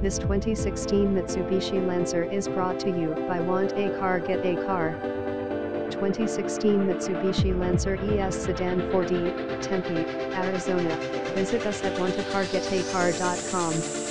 This 2016 Mitsubishi Lancer is brought to you by Want a Car Get a Car. 2016 Mitsubishi Lancer ES Sedan 4D, Tempe, Arizona. Visit us at wantacargetacar.com.